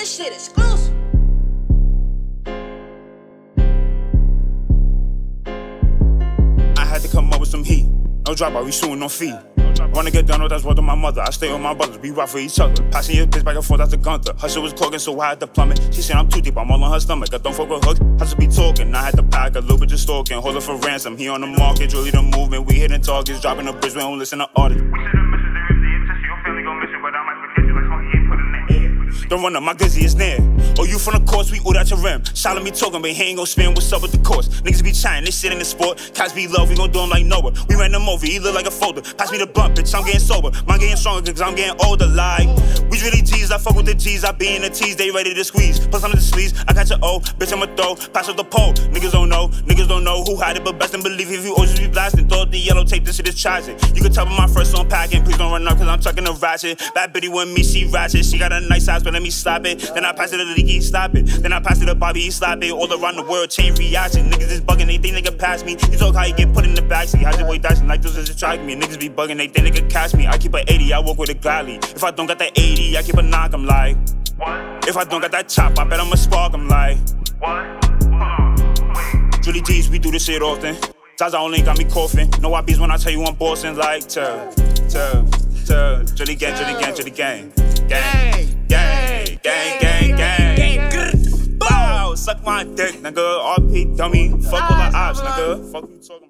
This shit exclusive. I had to come up with some heat. No dropout, we suing no fee. Wanna get done with that's word of my mother. I stay with my brothers, we rock for each other. Passing your bitch back and forth, that's the Gunther. Her shit was clogging, so I had to plummet. She said I'm too deep, I'm all on her stomach. I don't fuck with hooks, I just be talking. I had to pack a little bit just stalking. Hold her for ransom, he on the market, really the movement. We hitting targets, dropping the bridge, we don't listen to artists. Don't run up, my glizzy is near. Oh, you from the course, we oot at your rim. Shot me talking, but he ain't gon' spin. What's up with the course? Niggas be chatting, they shit in the sport. Cats be love, we gon' do him like Noah. We ran them over, he look like a folder. Pass me the blunt, bitch, I'm getting sober. Mine getting stronger, cause I'm getting older, like. We really G's, I fuck with the G's. I be in the T's, they ready to squeeze. Plus I'm in the sleeves, I got your O, bitch, I'ma throw. Pass off the pole, niggas don't know who had it, but best and believe if you always be blasting. Throw up the yellow tape, this shit is tragic. You can tell by my first song packing, please don't run up, cause I'm chucking a ratchet. Bad bitty with me, she ratchet. She got a nice ass, but let me slap it. Then I pass it to Leaky, slap it. Then I pass it to Bobby, he slap it. All around the world, chain reaction. Niggas is bugging, they think they can pass me. You talk how you get put in the backseat. I just wait dashing like those is attract me. Niggas be bugging, they think they can catch me. I keep a 80, I walk with it gladly. If I don't got that 80, I keep a knock, I'm like. What? If I don't got that chop, I bet I'ma spark, I'm like. What? Julie D's, we do this shit often. Zaza only got me coughing. No I beats when I tell you I'm bossing, like. Julie gang, Julie gang, Julie gang. Gang, gang, gang, gang, gang. Bow, suck my dick, nigga. RP dummy. Fuck all the ops, nigga. Fuck you talking.